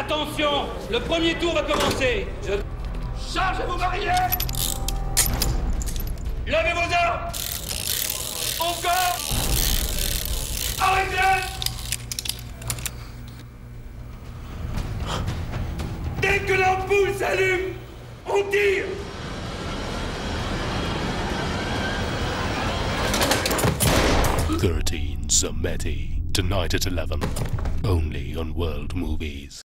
Attention, le premier tour va commencer. Chargez vos barilets. Levez vos armes. Encore. Arrêtez. Dès que l'ampoule s'allume, on tire. Thirteen Zameti. Tonight at 11. Only on World Movies.